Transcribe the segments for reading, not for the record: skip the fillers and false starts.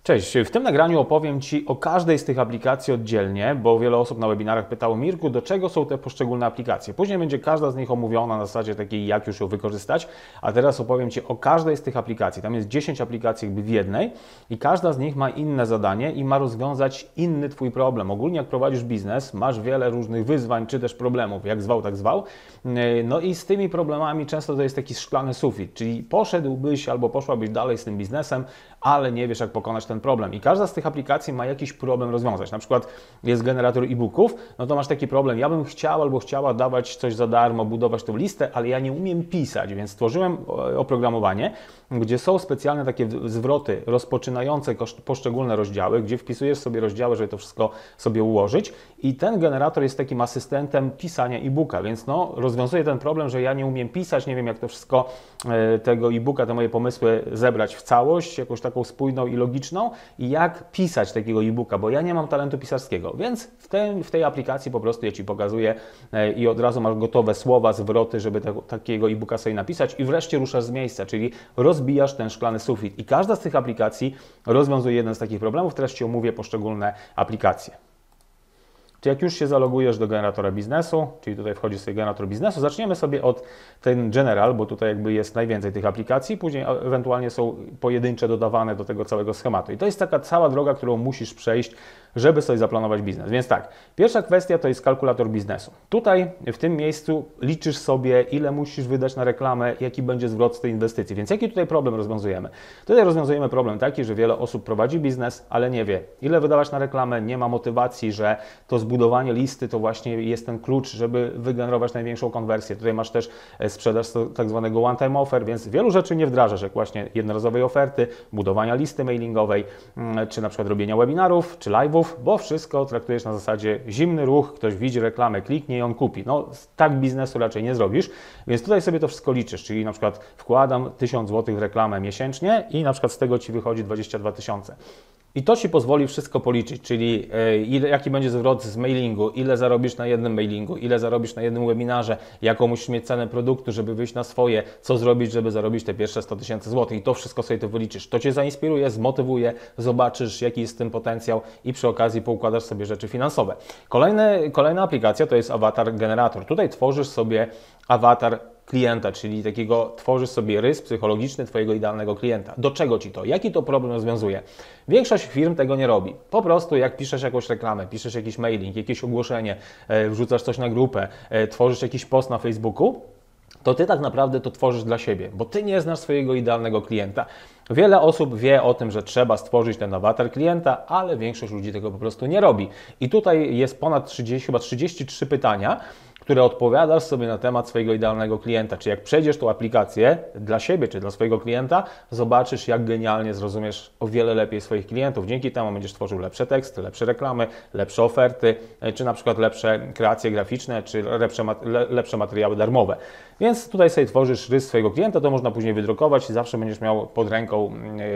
Cześć, w tym nagraniu opowiem Ci o każdej z tych aplikacji oddzielnie, bo wiele osób na webinarach pytało: Mirku, do czego są te poszczególne aplikacje? Później będzie każda z nich omówiona na zasadzie takiej, jak już ją wykorzystać, a teraz opowiem Ci o każdej z tych aplikacji. Tam jest 10 aplikacji jakby w jednej i każda z nich ma inne zadanie i ma rozwiązać inny Twój problem. Ogólnie jak prowadzisz biznes, masz wiele różnych wyzwań czy też problemów, jak zwał, tak zwał. No i z tymi problemami często to jest taki szklany sufit, czyli poszedłbyś albo poszłabyś dalej z tym biznesem, ale nie wiesz, jak pokonać ten problem. I każda z tych aplikacji ma jakiś problem rozwiązać. Na przykład jest generator e-booków, no to masz taki problem: ja bym chciał albo chciała dawać coś za darmo, budować tą listę, ale ja nie umiem pisać, więc stworzyłem oprogramowanie, gdzie są specjalne takie zwroty rozpoczynające poszczególne rozdziały, gdzie wpisujesz sobie rozdziały, żeby to wszystko sobie ułożyć, i ten generator jest takim asystentem pisania e-booka, więc no, rozwiązuje ten problem, że ja nie umiem pisać, nie wiem, jak to wszystko, tego e-booka, te moje pomysły zebrać w całość, jakąś taką spójną i logiczną, i jak pisać takiego e-booka, bo ja nie mam talentu pisarskiego, więc w tej aplikacji po prostu ja Ci pokazuję i od razu masz gotowe słowa, zwroty, żeby takiego e-booka sobie napisać, i wreszcie ruszasz z miejsca, czyli rozbijasz ten szklany sufit. I każda z tych aplikacji rozwiązuje jeden z takich problemów. Teraz Ci omówię poszczególne aplikacje. Czy jak już się zalogujesz do generatora biznesu, czyli tutaj wchodzi sobie generator biznesu, zaczniemy sobie od ten general, bo tutaj jakby jest najwięcej tych aplikacji, później ewentualnie są pojedyncze dodawane do tego całego schematu. I to jest taka cała droga, którą musisz przejść, żeby sobie zaplanować biznes. Więc tak, pierwsza kwestia to jest kalkulator biznesu. Tutaj w tym miejscu liczysz sobie, ile musisz wydać na reklamę, jaki będzie zwrot z tej inwestycji. Więc jaki tutaj problem rozwiązujemy? Tutaj rozwiązujemy problem taki, że wiele osób prowadzi biznes, ale nie wie, ile wydawać na reklamę, nie ma motywacji, że to zbudowanie listy to właśnie jest ten klucz, żeby wygenerować największą konwersję. Tutaj masz też sprzedaż tak zwanego one-time offer, więc wielu rzeczy nie wdrażasz, jak właśnie jednorazowej oferty, budowania listy mailingowej, czy na przykład robienia webinarów, czy live'ów, bo wszystko traktujesz na zasadzie zimny ruch, ktoś widzi reklamę, kliknie i on kupi. No tak biznesu raczej nie zrobisz, więc tutaj sobie to wszystko liczysz, czyli na przykład wkładam 1000 zł w reklamę miesięcznie i na przykład z tego Ci wychodzi 22 000. I to Ci pozwoli wszystko policzyć, czyli jaki będzie zwrot z mailingu, ile zarobisz na jednym mailingu, ile zarobisz na jednym webinarze, jaką musisz mieć cenę produktu, żeby wyjść na swoje, co zrobić, żeby zarobić te pierwsze 100 000 złotych. I to wszystko sobie to wyliczysz. To Cię zainspiruje, zmotywuje, zobaczysz, jaki jest w tym potencjał, i przy okazji poukładasz sobie rzeczy finansowe. Kolejna aplikacja to jest awatar generator. Tutaj tworzysz sobie awatar klienta, czyli tworzysz sobie rys psychologiczny Twojego idealnego klienta. Do czego Ci to? Jaki to problem rozwiązuje? Większość firm tego nie robi. Po prostu jak piszesz jakąś reklamę, piszesz jakiś mailing, jakieś ogłoszenie, wrzucasz coś na grupę, tworzysz jakiś post na Facebooku, to Ty tak naprawdę to tworzysz dla siebie, bo Ty nie znasz swojego idealnego klienta. Wiele osób wie o tym, że trzeba stworzyć ten awatar klienta, ale większość ludzi tego po prostu nie robi. I tutaj jest ponad 33 pytania, które odpowiadasz sobie na temat swojego idealnego klienta. Czy jak przejdziesz tą aplikację dla siebie czy dla swojego klienta, zobaczysz, jak genialnie zrozumiesz o wiele lepiej swoich klientów. Dzięki temu będziesz tworzył lepsze teksty, lepsze reklamy, lepsze oferty, czy na przykład lepsze kreacje graficzne, czy lepsze materiały darmowe. Więc tutaj sobie tworzysz rys swojego klienta, to można później wydrukować i zawsze będziesz miał pod ręką,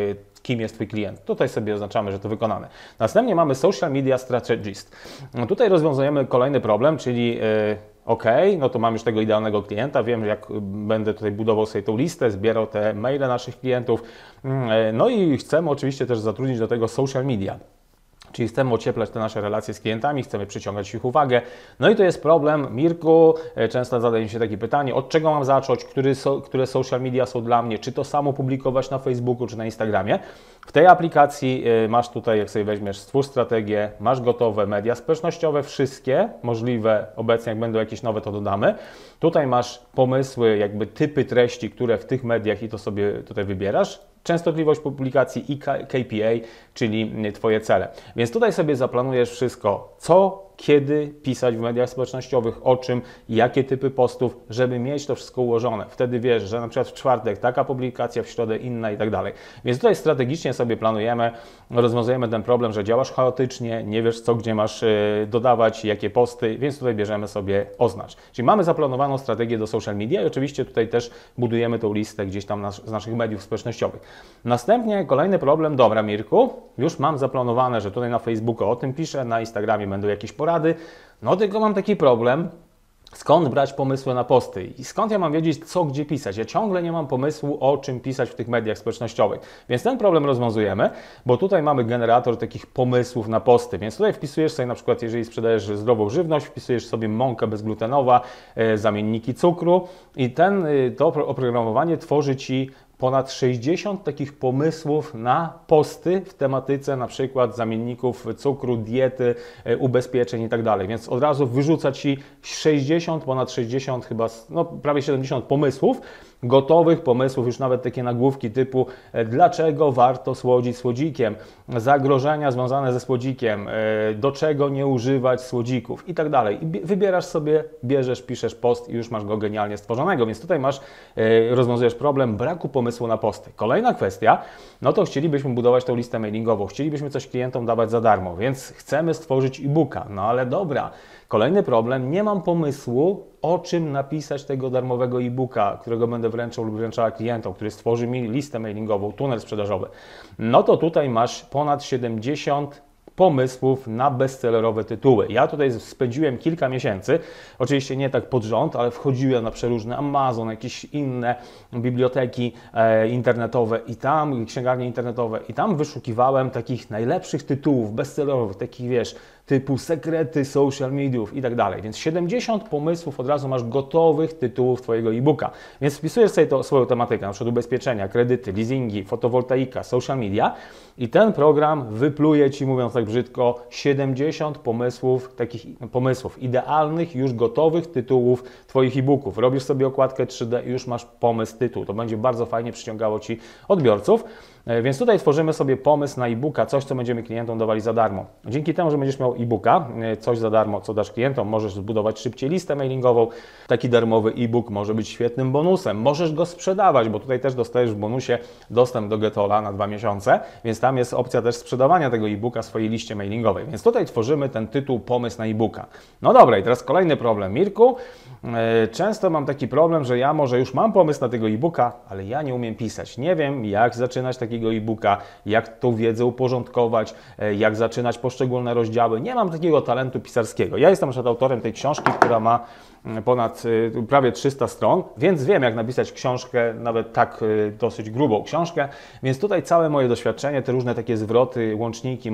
kim jest Twój klient. Tutaj sobie oznaczamy, że to wykonane. Następnie mamy Social Media Strategist. Tutaj rozwiązujemy kolejny problem, czyli OK, no to mam już tego idealnego klienta, wiem, jak będę tutaj budował sobie tą listę, zbierał te maile naszych klientów, no i chcemy oczywiście też zatrudnić do tego social media. Czyli chcemy ocieplać te nasze relacje z klientami, chcemy przyciągać ich uwagę. No i to jest problem. Mirku, często zadaje mi się takie pytanie: od czego mam zacząć, które social media są dla mnie, czy to samo publikować na Facebooku, czy na Instagramie. W tej aplikacji masz tutaj, jak sobie weźmiesz, stwórz strategię, masz gotowe media społecznościowe, wszystkie możliwe, obecnie jak będą jakieś nowe, to dodamy. Tutaj masz pomysły, jakby typy treści, które w tych mediach, i to sobie tutaj wybierasz. Częstotliwość publikacji i KPI, czyli Twoje cele. Więc tutaj sobie zaplanujesz wszystko, co, kiedy pisać w mediach społecznościowych, o czym, jakie typy postów, żeby mieć to wszystko ułożone. Wtedy wiesz, że na przykład w czwartek taka publikacja, w środę inna i tak dalej. Więc tutaj strategicznie sobie planujemy, rozwiązujemy ten problem, że działasz chaotycznie, nie wiesz co, gdzie masz dodawać, jakie posty, więc tutaj bierzemy sobie oznacz. Czyli mamy zaplanowaną strategię do social media i oczywiście tutaj też budujemy tą listę gdzieś tam z naszych mediów społecznościowych. Następnie kolejny problem: dobra Mirku, już mam zaplanowane, że tutaj na Facebooku o tym piszę, na Instagramie będą jakieś porady, no tylko mam taki problem, Skąd brać pomysły na posty i skąd ja mam wiedzieć, co gdzie pisać? Ja ciągle nie mam pomysłu, o czym pisać w tych mediach społecznościowych. Więc ten problem rozwiązujemy, bo tutaj mamy generator takich pomysłów na posty. Więc tutaj wpisujesz sobie na przykład, jeżeli sprzedajesz zdrową żywność, wpisujesz sobie mąkę bezglutenowa, zamienniki cukru i to oprogramowanie tworzy Ci ponad 60 takich pomysłów na posty w tematyce na przykład zamienników cukru, diety, ubezpieczeń i tak dalej. Więc od razu wyrzuca Ci ponad 60 chyba, no prawie 70 pomysłów, gotowych pomysłów, już nawet takie nagłówki typu dlaczego warto słodzić słodzikiem, zagrożenia związane ze słodzikiem, do czego nie używać słodzików i tak dalej. I wybierasz sobie, bierzesz, piszesz post i już masz go genialnie stworzonego, więc tutaj rozwiązujesz problem braku pomysłu na posty. Kolejna kwestia, no to chcielibyśmy budować tą listę mailingową, chcielibyśmy coś klientom dawać za darmo, więc chcemy stworzyć e-booka, no ale dobra. Kolejny problem, nie mam pomysłu, o czym napisać tego darmowego e-booka, którego będę wręczał lub wręczała klientom, który stworzy mi listę mailingową, tunel sprzedażowy. No to tutaj masz ponad 70 pomysłów na bestsellerowe tytuły. Ja tutaj spędziłem kilka miesięcy, oczywiście nie tak pod rząd, ale wchodziłem na przeróżne Amazon, jakieś inne biblioteki internetowe i tam, księgarnie internetowe i tam wyszukiwałem takich najlepszych tytułów bestsellerowych, takich wiesz, typu sekrety social mediów i tak dalej. Więc 70 pomysłów od razu masz gotowych tytułów Twojego e-booka. Więc wpisujesz sobie swoją tematykę, na przykład ubezpieczenia, kredyty, leasingi, fotowoltaika, social media i ten program wypluje Ci, mówiąc tak brzydko, 70 pomysłów, takich pomysłów, idealnych, już gotowych tytułów Twoich e-booków. Robisz sobie okładkę 3D i już masz pomysł, tytuł. To będzie bardzo fajnie przyciągało Ci odbiorców. Więc tutaj tworzymy sobie pomysł na e-booka, coś, co będziemy klientom dawali za darmo. Dzięki temu, że będziesz miał e-booka, coś za darmo, co dasz klientom, możesz zbudować szybciej listę mailingową. Taki darmowy e-book może być świetnym bonusem. Możesz go sprzedawać, bo tutaj też dostajesz w bonusie dostęp do Getola na 2 miesiące, więc tam jest opcja też sprzedawania tego e-booka w swojej liście mailingowej. Więc tutaj tworzymy ten tytuł pomysł na e-booka. No dobra, i teraz kolejny problem. Mirku, często mam taki problem, że ja może już mam pomysł na tego e-booka, ale ja nie umiem pisać. Nie wiem, jak zaczynać takiego e-booka, jak tą wiedzę uporządkować, jak zaczynać poszczególne rozdziały. Nie mam takiego talentu pisarskiego. Ja jestem przed autorem tej książki, która ma ponad prawie 300 stron, więc wiem, jak napisać książkę, nawet tak dosyć grubą książkę, więc tutaj całe moje doświadczenie, te różne takie zwroty, łączniki,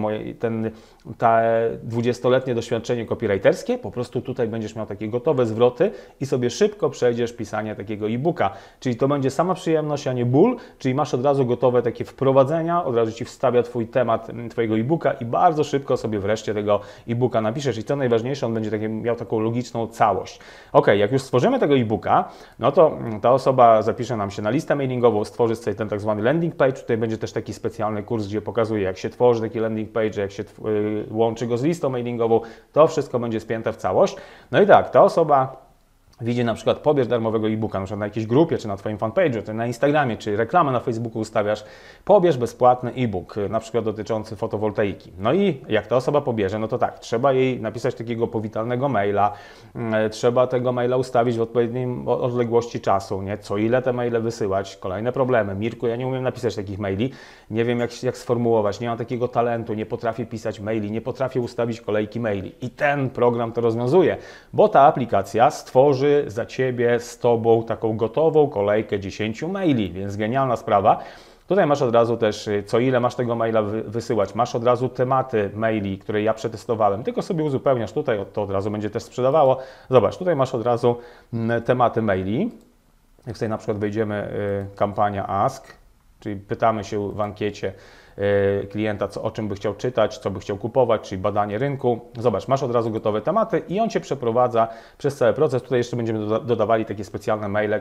te 20-letnie doświadczenie copywriterskie, po prostu tutaj będziesz miał takie gotowe zwroty i sobie szybko przejdziesz pisanie takiego e-booka, czyli to będzie sama przyjemność, a nie ból, czyli masz od razu gotowe takie wprowadzenia, od razu Ci wstawia Twój temat Twojego e-booka i bardzo szybko sobie wreszcie tego e-booka napiszesz i co najważniejsze, on będzie miał taką logiczną całość. Ok, jak już stworzymy tego e-booka, no to ta osoba zapisze nam się na listę mailingową, stworzy sobie ten tak zwany landing page. Tutaj będzie też taki specjalny kurs, gdzie pokazuje, jak się tworzy taki landing page, jak się łączy go z listą mailingową. To wszystko będzie spięte w całość. No i tak, ta osoba widzi na przykład pobierz darmowego e-booka, na przykład na jakiejś grupie, czy na Twoim fanpage'u, czy na Instagramie, czy reklamę na Facebooku ustawiasz, pobierz bezpłatny e-book, na przykład dotyczący fotowoltaiki. No i jak ta osoba pobierze, no to tak, trzeba jej napisać takiego powitalnego maila, trzeba tego maila ustawić w odpowiedniej odległości czasu, nie? Co ile te maile wysyłać, kolejne problemy. Mirku, ja nie umiem napisać takich maili, nie wiem jak sformułować, nie mam takiego talentu, nie potrafię pisać maili, nie potrafię ustawić kolejki maili. I ten program to rozwiązuje, bo ta aplikacja stworzy za Ciebie, z Tobą taką gotową kolejkę 10 maili, więc genialna sprawa. Tutaj masz od razu też, co ile masz tego maila wysyłać, masz od razu tematy maili, które ja przetestowałem, tylko sobie uzupełniasz tutaj, to od razu będzie też sprzedawało. Zobacz, tutaj masz od razu tematy maili. Jak sobie na przykład wejdziemy kampania Ask, czyli pytamy się w ankiecie klienta, o czym by chciał czytać, co by chciał kupować, czyli badanie rynku. Zobacz, masz od razu gotowe tematy i on Cię przeprowadza przez cały proces. Tutaj jeszcze będziemy dodawali takie specjalne maile,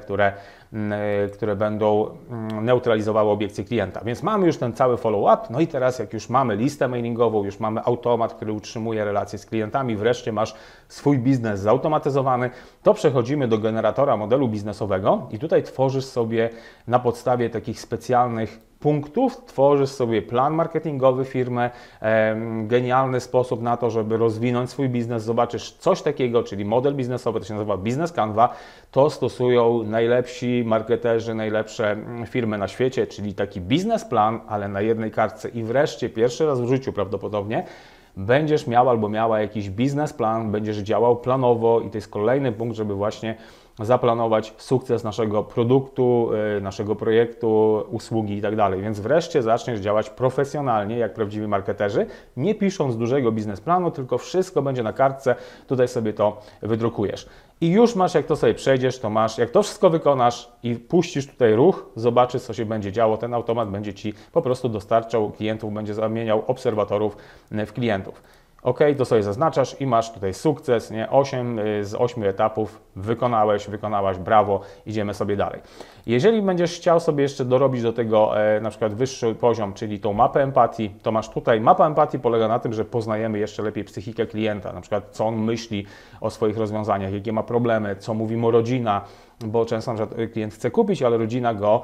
które będą neutralizowały obiekcje klienta. Więc mamy już ten cały follow-up. No i teraz jak już mamy listę mailingową, już mamy automat, który utrzymuje relacje z klientami, wreszcie masz swój biznes zautomatyzowany, to przechodzimy do generatora modelu biznesowego i tutaj tworzysz sobie na podstawie takich specjalnych punktów, tworzysz sobie plan marketingowy firmy, genialny sposób na to, żeby rozwinąć swój biznes, zobaczysz coś takiego, czyli model biznesowy, to się nazywa Business Canva, to stosują najlepsi marketerzy, najlepsze firmy na świecie, czyli taki biznesplan, ale na jednej kartce i wreszcie pierwszy raz w życiu prawdopodobnie będziesz miał albo miała jakiś biznesplan, będziesz działał planowo i to jest kolejny punkt, żeby właśnie zaplanować sukces naszego produktu, naszego projektu, usługi i tak dalej. Więc wreszcie zaczniesz działać profesjonalnie, jak prawdziwi marketerzy, nie pisząc dużego biznesplanu, tylko wszystko będzie na kartce, tutaj sobie to wydrukujesz. I już masz, jak to sobie przejdziesz, to masz, jak to wszystko wykonasz i puścisz tutaj ruch, zobaczysz, co się będzie działo, ten automat będzie Ci po prostu dostarczał klientów, będzie zamieniał obserwatorów w klientów. OK, to sobie zaznaczasz i masz tutaj sukces, nie? 8 z 8 etapów wykonałaś, brawo, idziemy sobie dalej. Jeżeli będziesz chciał sobie jeszcze dorobić do tego na przykład wyższy poziom, czyli tą mapę empatii, to masz tutaj, mapa empatii polega na tym, że poznajemy jeszcze lepiej psychikę klienta, na przykład co on myśli o swoich rozwiązaniach, jakie ma problemy, co mówi mu rodzina, bo często na przykład klient chce kupić, ale rodzina go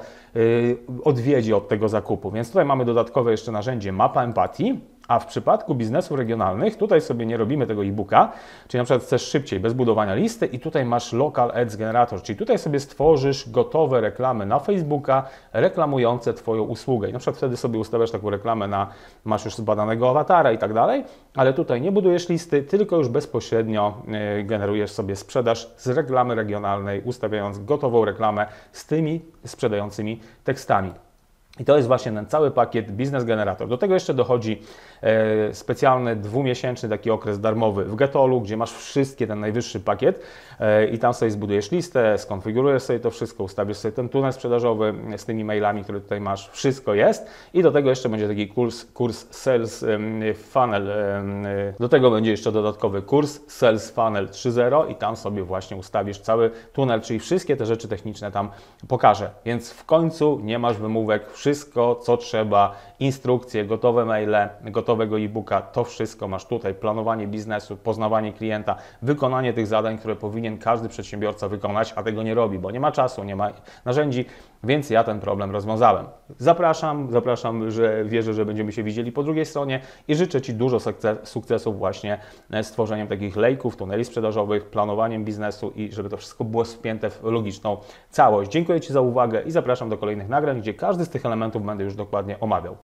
odwiedzi od tego zakupu. Więc tutaj mamy dodatkowe jeszcze narzędzie mapa empatii. A w przypadku biznesów regionalnych, tutaj sobie nie robimy tego e-booka, czyli na przykład chcesz szybciej, bez budowania listy i tutaj masz Local Ads Generator, czyli tutaj sobie stworzysz gotowe reklamy na Facebooka reklamujące Twoją usługę. I na przykład wtedy sobie ustawiasz taką reklamę masz już zbadanego awatara i tak dalej, ale tutaj nie budujesz listy, tylko już bezpośrednio generujesz sobie sprzedaż z reklamy regionalnej, ustawiając gotową reklamę z tymi sprzedającymi tekstami. I to jest właśnie ten cały pakiet Business Generator. Do tego jeszcze dochodzi specjalny 2-miesięczny taki okres darmowy w Getolu, gdzie masz wszystkie, ten najwyższy pakiet i tam sobie zbudujesz listę, skonfigurujesz sobie to wszystko, ustawisz sobie ten tunel sprzedażowy z tymi mailami, które tutaj masz, wszystko jest i do tego jeszcze będzie taki kurs Sales Funnel, do tego będzie jeszcze dodatkowy kurs Sales Funnel 3.0 i tam sobie właśnie ustawisz cały tunel, czyli wszystkie te rzeczy techniczne tam pokażę, więc w końcu nie masz wymówek, wszystko co trzeba, instrukcje, gotowe maile, gotowego e-booka, to wszystko masz tutaj, planowanie biznesu, poznawanie klienta, wykonanie tych zadań, które powinien każdy przedsiębiorca wykonać, a tego nie robi, bo nie ma czasu, nie ma narzędzi, więc ja ten problem rozwiązałem. Zapraszam, że wierzę, że będziemy się widzieli po drugiej stronie i życzę Ci dużo sukcesów właśnie z tworzeniem takich lejków, tuneli sprzedażowych, planowaniem biznesu i żeby to wszystko było spięte w logiczną całość. Dziękuję Ci za uwagę i zapraszam do kolejnych nagrań, gdzie każdy z tych elementów będę już dokładnie omawiał.